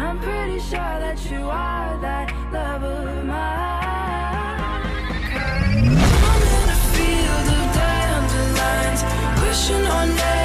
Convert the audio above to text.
I'm pretty sure that you are that love of mine. I'm in a field of dandelions, wishing on